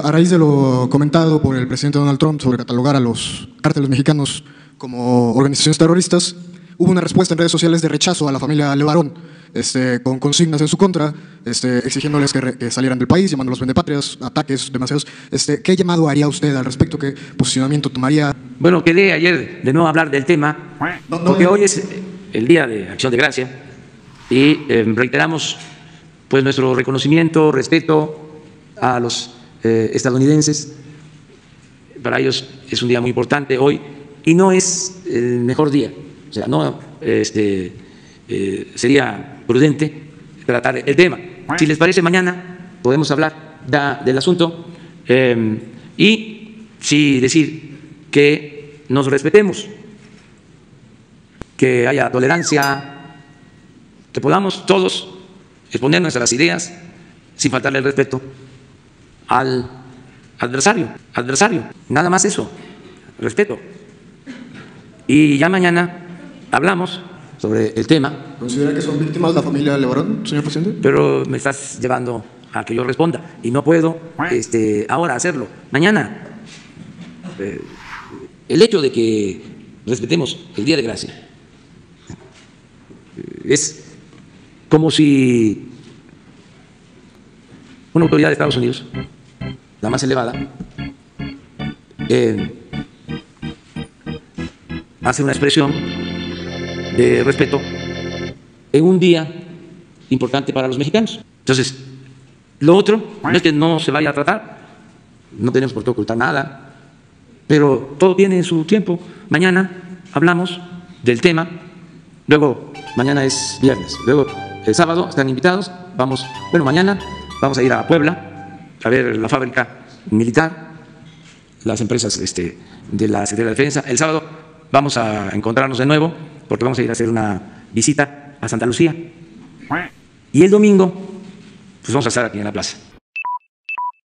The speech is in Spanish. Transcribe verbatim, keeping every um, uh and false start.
a raíz de lo comentado por el presidente Donald Trump sobre catalogar a los cárteles mexicanos como organizaciones terroristas, hubo una respuesta en redes sociales de rechazo a la familia Levarón, este, con consignas en su contra, este, exigiéndoles que, re, que salieran del país, llamándolos vendepatrias, ataques demasiados. Este, ¿Qué llamado haría usted al respecto? ¿Qué posicionamiento tomaría? Bueno, quedé ayer de no hablar del tema, no, no, porque no. hoy es el Día de Acción de Gracia y eh, reiteramos pues nuestro reconocimiento, respeto a los eh, estadounidenses. Para ellos es un día muy importante hoy y no es el mejor día. O sea, no este, eh, sería prudente tratar el tema. Si les parece, mañana podemos hablar da, del asunto eh, y sí decir que nos respetemos, que haya tolerancia, que podamos todos exponer nuestras ideas sin faltarle el respeto al adversario, adversario, nada más eso, respeto. Y ya mañana hablamos sobre el tema. ¿Considera que son víctimas la familia Levarón, señor presidente? Pero me estás llevando a que yo responda y no puedo este, ahora hacerlo. Mañana, eh, el hecho de que respetemos el Día de Gracia es como si una autoridad de Estados Unidos, la más elevada, eh, hace una expresión de respeto en un día importante para los mexicanos. Entonces, lo otro no es que no se vaya a tratar, no tenemos por qué ocultar nada, pero todo tiene su tiempo. Mañana hablamos del tema, luego mañana es viernes, luego el sábado están invitados, vamos, bueno, mañana vamos a ir a Puebla a ver la fábrica militar, las empresas este, de la Secretaría de Defensa. El sábado vamos a encontrarnos de nuevo porque vamos a ir a hacer una visita a Santa Lucía. Y el domingo, pues vamos a estar aquí en la plaza.